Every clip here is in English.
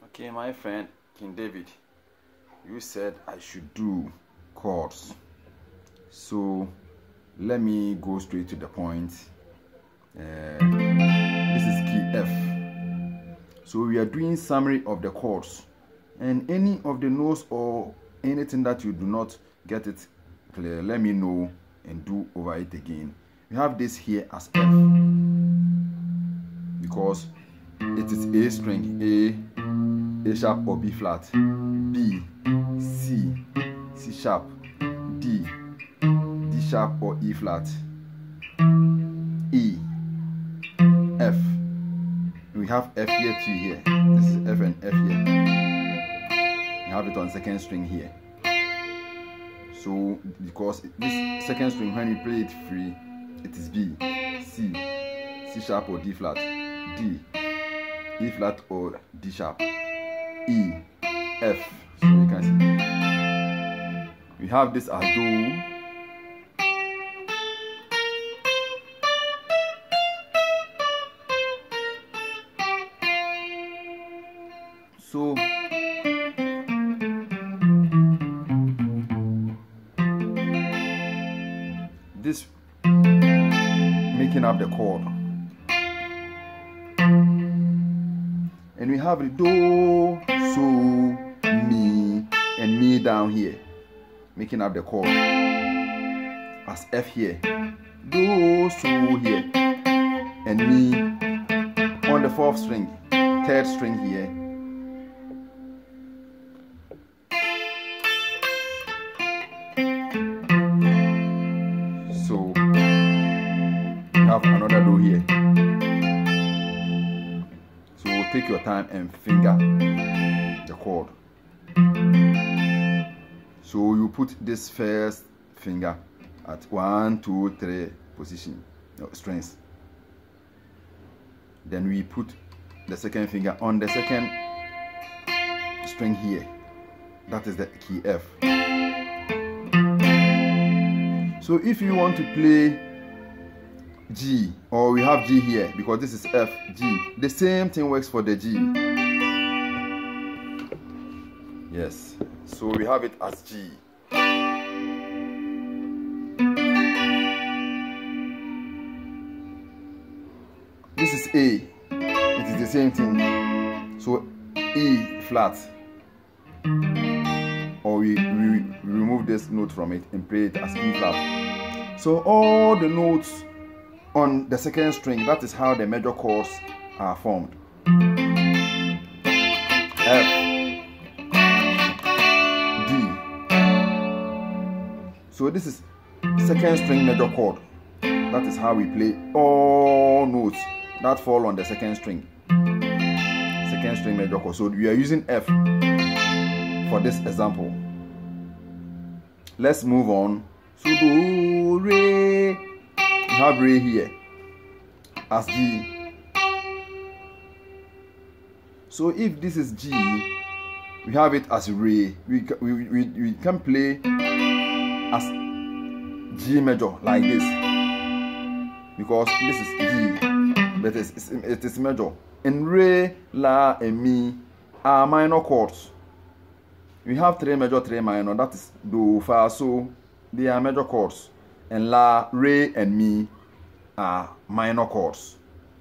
Okay, my friend King David, you said I should do chords. So let me go straight to the point. This is key F. So we are doing summary of the chords, and any of the notes or anything that you do not get it clear, let me know and do over it again. We have this here as F because it is A string, A sharp or B flat, B, C, C sharp, D, D sharp or E flat, E, F. We have F here too here. This is F and F here. We have it on second string here. So because this second string, when we play it free, it is B, C, C sharp or D flat, D, E flat or D sharp, E, F. So you can see we have this as do. So this making up the chord, and we have the do, so, mi, and mi down here, making up the chord as F here, do, so here, and mi on the fourth string, third string here. So you have another do here. So take your time and finger the chord. So you put this first finger at 1, 2, 3 position strings. Then we put the second finger on the second string here. That is the key F. So if you want to play G, or we have G here because this is F, G, the same thing works for the G. Yes, so we have it as G. This is A, it is the same thing. So E flat, or we remove this note from it and play it as E flat. So all the notes on the second string, that is how the major chords are formed. F, D. So this is second string major chord. That is how we play all notes that fall on the second string. Second string major chord. So we are using F for this example. Let's move on. So do, re. We have re here as G. So if this is G, we have it as re. We can play as G major like this because this is G, but it is major. And re, la, and mi are minor chords. We have 3 major, 3 minor. That is do, fa, so. They are major chords. And la, re, and mi are minor chords.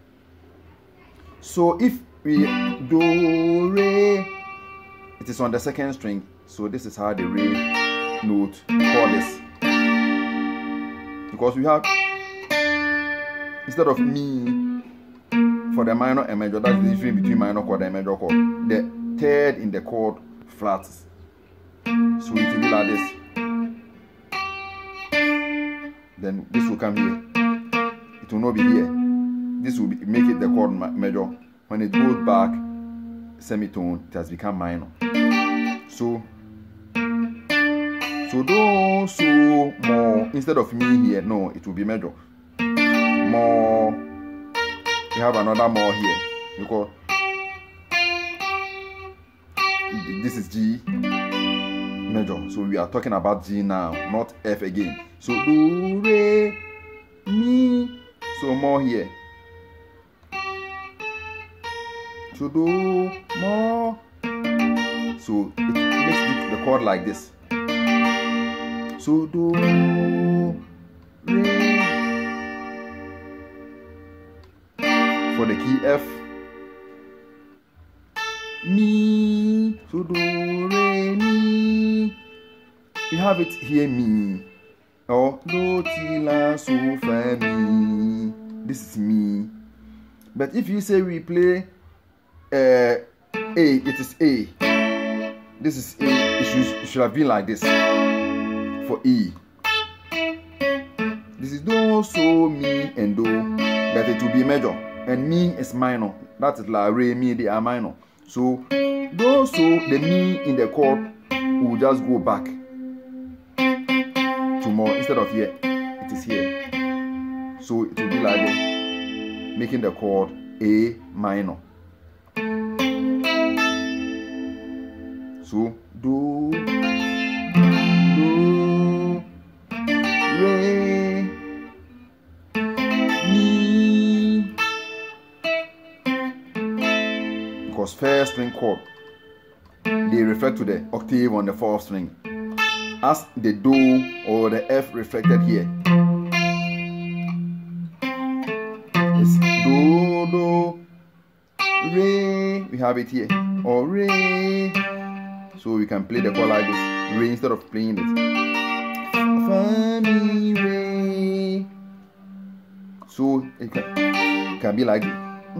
So if we do, re, it is on the second string. So this is how the re note chord is. Because we have, instead of mi for the minor and major, that's the difference between minor chord and major chord. The third in the chord flats. So it will be like this. Then this will come here. It will not be here. This will make it the chord major. When it goes back semitone, it has become minor. So do, so, more. Instead of mi here, no, it will be major. More. We have another more here because this is G major. So we are talking about G now, not F again. So do, re, mi. So more here. So do, more, So it makes the chord like this. So do, re. For the key F, mi. So do, re, mi. You have it here, mi. Or do, ti, la, so, fa, mi. This is mi. But if you say we play A, it is A. This is A. It should have been like this for E. This is do, so, mi, and do. But it will be major. And mi is minor. That is la, re, mi, they are minor. So do, so, the mi in the chord will just go back to more. Instead of here, it is here. So it will be like this, making the chord A minor. So do, re, mi. Because first string chord, they refer to the octave on the fourth string, as the do or the F reflected here. It's do, do, re. We have it here, or re. So we can play the chord like this, re, instead of playing it. Fa, mi, re. So it can be like this.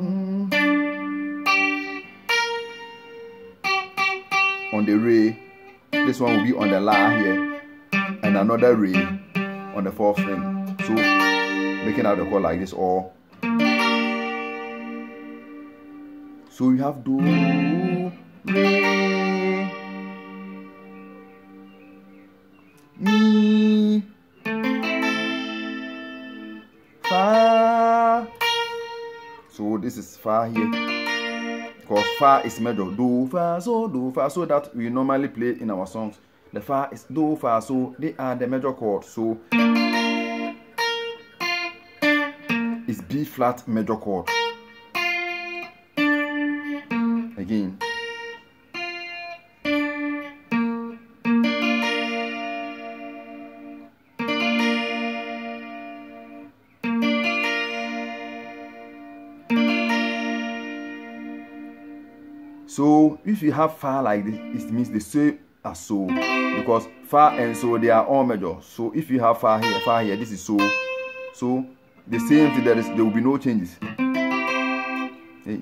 On the re, this one will be on the la here, and another re on the fourth string. So making out the chord like this, or so you have do, re, mi, fa. So this is fa here, because fa is major. Do, fa, so, that we normally play in our songs. The fa is do, fa, so. They are the major chords. So it's B flat major chord. Again. So if you have fa like this, it means the same as so, because fa and so, they are all major. So if you have fa here, this is so. So the same thing, there will be no changes. Hey.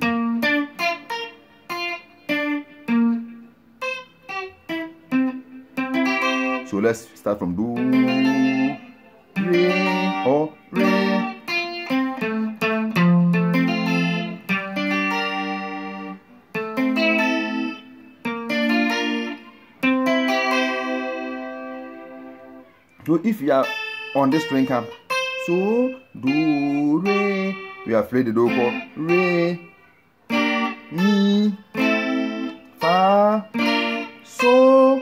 So let's start from do, re, or re. So if you are on this string camp, so do, re, we have played the do chord, re, mi, fa, so.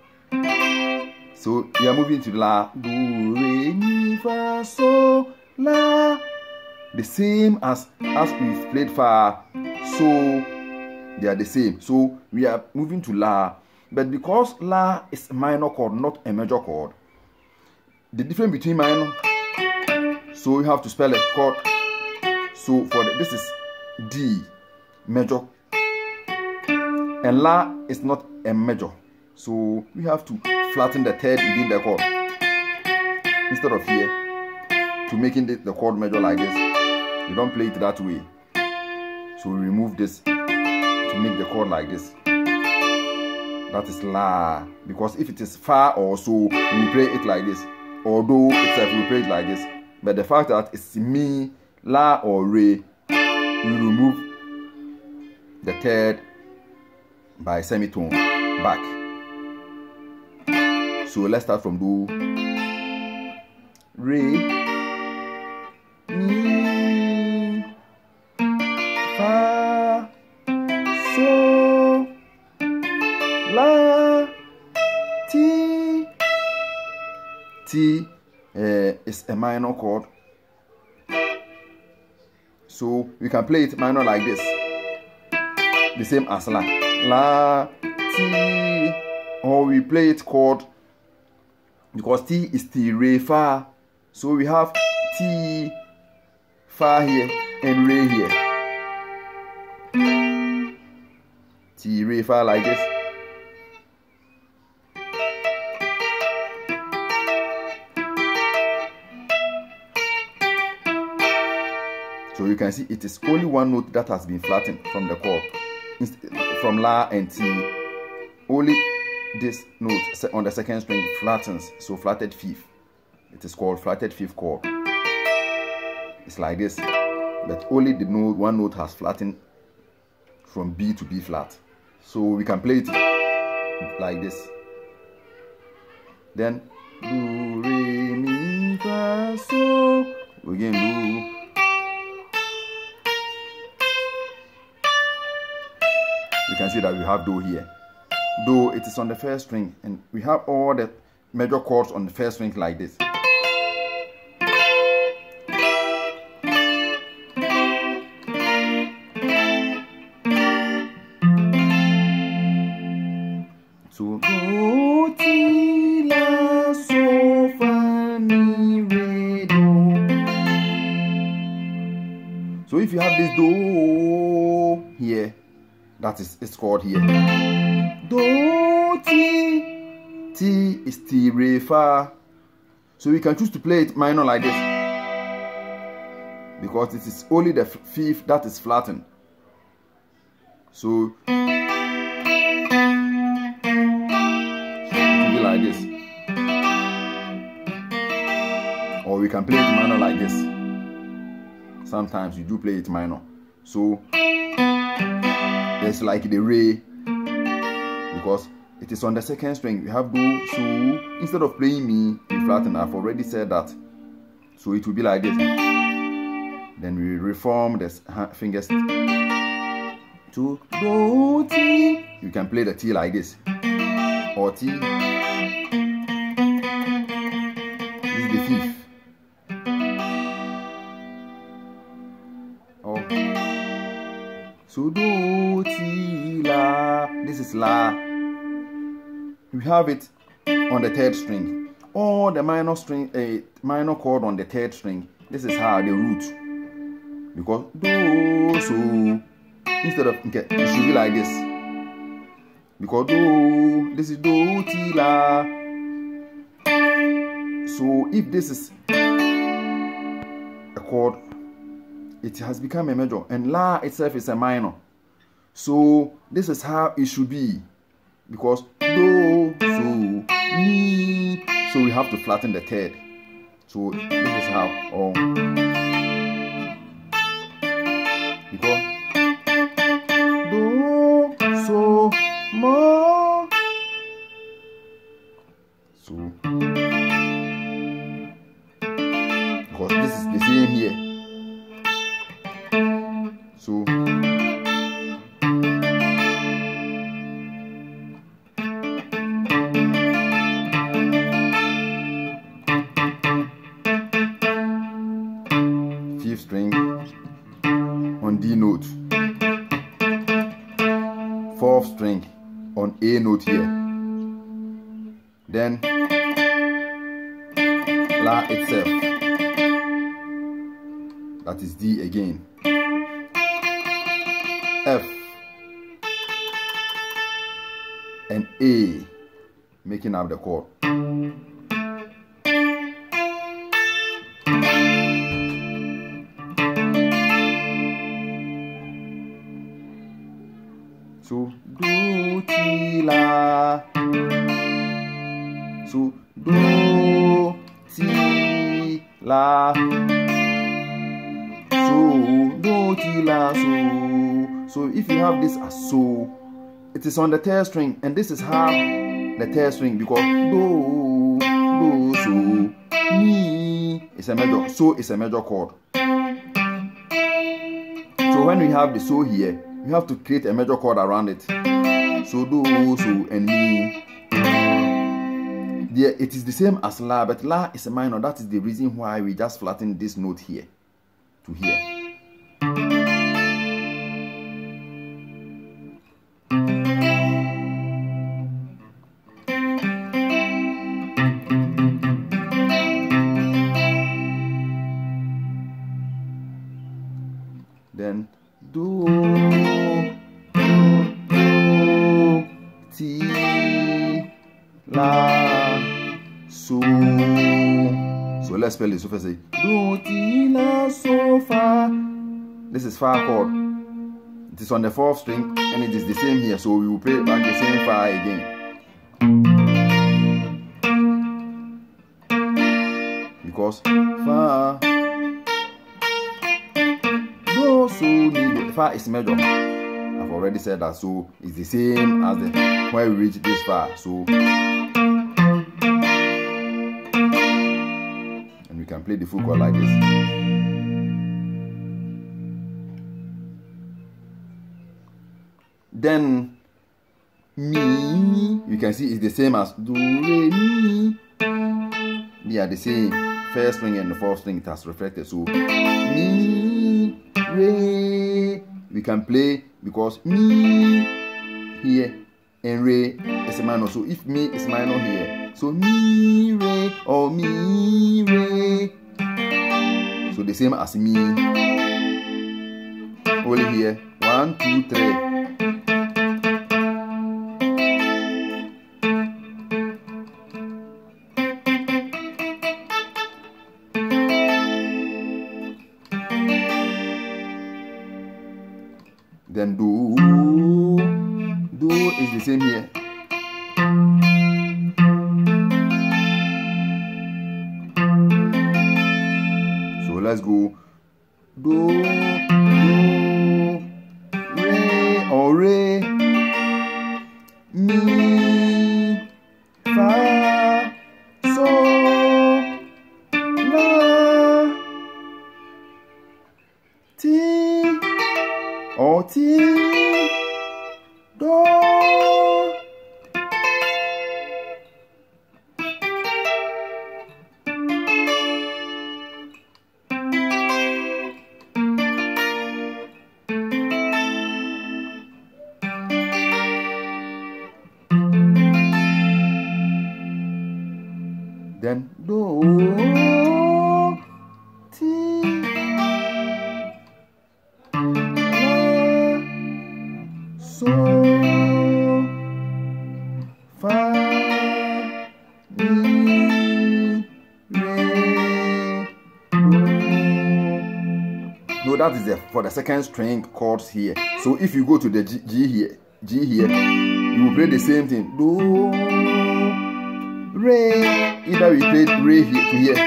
So we are moving to la, do, re, mi, fa, so, la. The same as we've played fa, so they are the same. So we are moving to la, but because la is a minor chord, not a major chord, the difference between minor, so you have to spell a chord. So for this is D major, and la is not a major, so we have to flatten the third within the chord instead of here, to making the chord major like this. You don't play it that way, so we remove this to make the chord like this. That is la, because if it is fa or so, we play it like this. Or do itself, we play it like this. But the fact that it's mi, la, or re, you remove the third by semitone back. So let's start from do, re, mi, fa, so, la, ti. T is a minor chord, so we can play it minor like this, the same as la, la, T, or we play it chord because T is T, re, fa. So we have T, fa here and re here. T, re, fa like this. So you can see it is only one note that has been flattened from the chord, from La and T. Only this note on the second string flattens, so flatted fifth. It is called flatted fifth chord. It's like this, but only the note, one note has flattened from B to B flat. So we can play it like this. Then do, re, mi, fa, so. Again do. You can see that we have do here. Do, it is on the first string, and we have all the major chords on the first string like this. So do, ti, la, so, fa, mi, re, do. So if you have this do here, that is its chord here. Do, ti. T is T, re, fa. So we can choose to play it minor like this, because it is only the fifth that is flattened. So it will be like this, or we can play it minor like this. Sometimes you do play it minor. So there's like the re, because it is on the second string. We have do, so instead of playing mi, we flatten. I've already said that. So it will be like this. Then we reform the fingers to do, ti. You can play the T like this, or T. This is the fifth. Oh. So do, ti, la. This is la. We have it on the third string, or the minor string, a minor chord on the third string. This is how the root, because do, so instead of, okay, it should be like this, because do, this is do, ti, la. So if this is a chord, it has become a major, and la itself is a minor. So this is how it should be, because do, so, mi. So we have to flatten the third. So this is how, because do, so, mo. So because this is the same here. So fifth string on D note, fourth string on A note here, then La itself, that is D again, F and A, making up the chord. So do, ti, la. So do, ti, la. So do, ti, la, so. So if you have this as so, it is on the third string, and this is how the third string, because do, so, mi is a major, so is a major chord. So when we have the so here, we have to create a major chord around it. So do, so, and mi. There, it is the same as la, but la is a minor. That is the reason why we just flatten this note here to here. la, so. So let's spell it. So first say do, ti, la, so, fa. This is fa chord. It is on the 4th string and it is the same here. So we will play back the same fa again. Because fa, do, so, mi, fa is major. I've already said that, so it's the same as the when we reach this far. So and we can play the full chord like this. Then mi, you can see it's the same as do, re, mi. They are the same. 1st string and the 4th string, it has reflected. So mi, re, we can play because mi here and re is a minor. So if mi is minor here, so mi, re, or mi, re. So the same as mi. Only here 1, 2, 3. Then do is the same here. So let's go do, re, or re, mi, fa, so, la, ti, or ti, do. Then do, ti, la, so, fa, mi, re, do. No, that is for the 2nd string chords here. So if you go to the G here, you will play the same thing. Do, re. Either we played re here to here.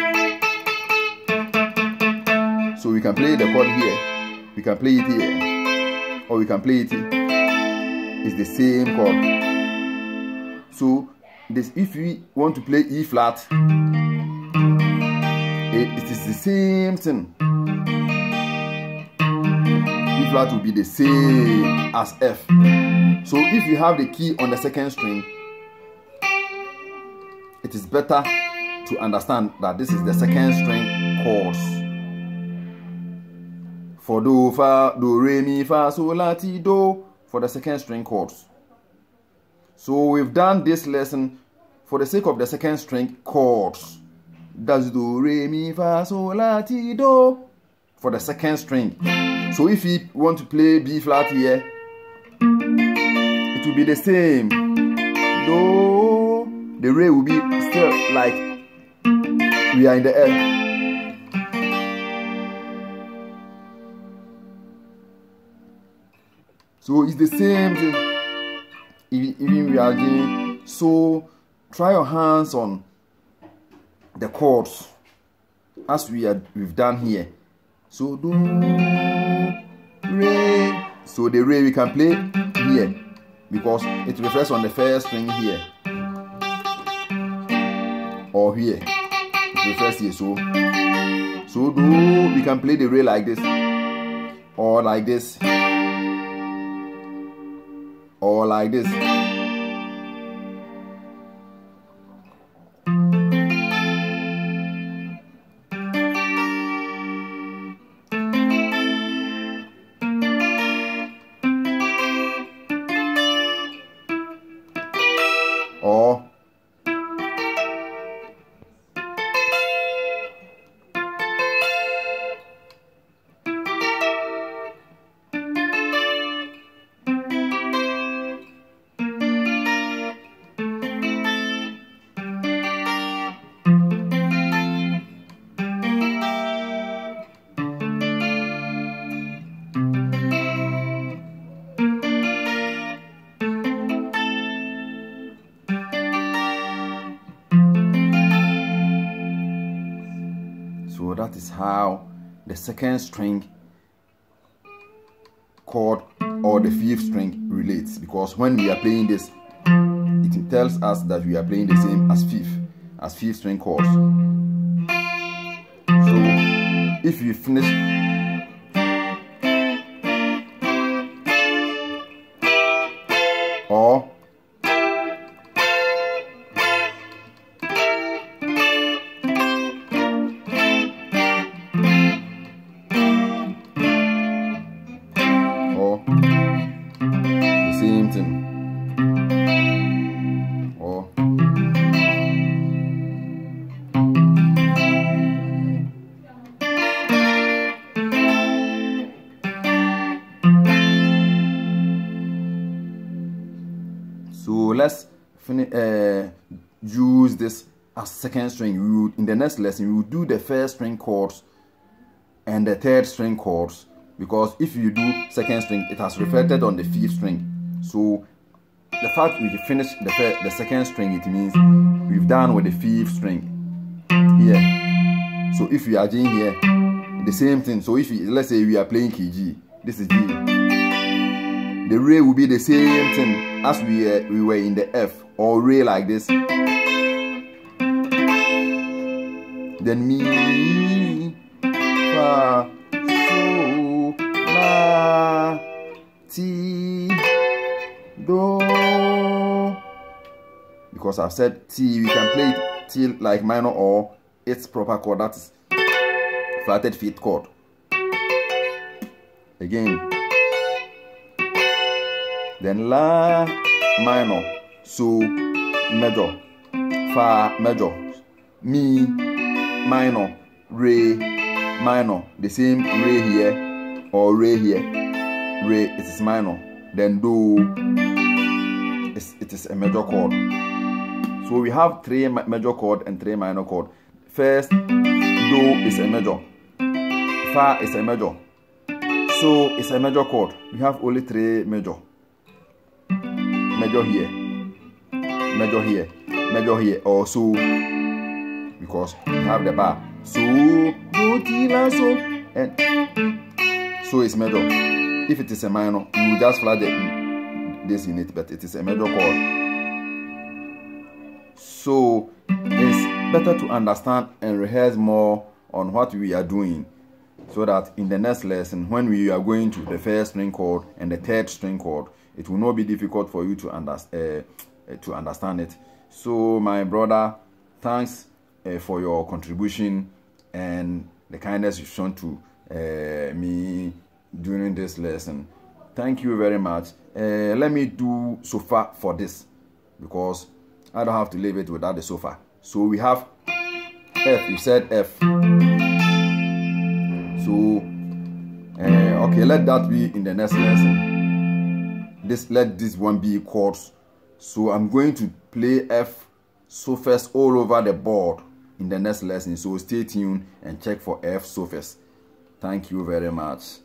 So we can play the chord here. We can play it here. Or we can play it here. It's the same chord. So this, if we want to play E flat, it is the same thing. E flat will be the same as F. So if you have the key on the 2nd string, it is better to understand that this is the 2nd string chords. For do, fa, do, re, mi, fa, so, la, ti, do, for the 2nd string chords. So we've done this lesson for the sake of the 2nd string chords. That's do, re, mi, fa, so, la, ti, do, for the 2nd string. So if you want to play B flat here, it will be the same. Do, the re will be still like we are in the air. So it's the same thing. Even we are doing. So try your hands on the chords as we've done here. So do, re. So the re we can play here because it refers on the 1st string here. Or here. It refers here. So do, we can play the re like this. Or like this. Or like this. So that is how the second string chord or the fifth string relates, because when we are playing this, it tells us that we are playing the same as fifth string chords. So if you finish or the same thing, or so let's use this as second string. In the next lesson, we will do the first string chords and the third string chords, because if you do second string, it has reflected on the fifth string. So the fact we finish the second string, it means we've done with the fifth string here. So if we are doing here, the same thing. So if let's say we are playing key G, this is G, the re will be the same thing as we were in the F, or re like this. Then mi, fa, so, la, ti, do. Because I've said T, we can play it T like minor or its proper chord, that is flatted fifth chord. Again. Then La minor, So major, Fa major, Mi minor, Re minor. The same Re here or Re here. Re, it is minor. Then Do, it is a major chord. So we have 3 major chord and 3 minor chord. First, Do is a major, Fa is a major, So is a major chord. We have only 3 major. Major here, major here, major here, or So, because we have the bar. So, Do, Ti, La, So, and So is major. If it is a minor, you will just flat this in it, but it is a major chord. So it's better to understand and rehearse more on what we are doing, so that in the next lesson, when we are going to the first string chord and the third string chord, it will not be difficult for you to understand it. So my brother, thanks for your contribution and the kindness you've shown to me during this lesson. Thank you very much. Let me do sofa for this, because I don't have to leave it without the sofa. So we have F. You said F. So okay, let that be in the next lesson. Let this one be chords. So I'm going to play F sophas all over the board in the next lesson. So stay tuned and check for F sophas. Thank you very much.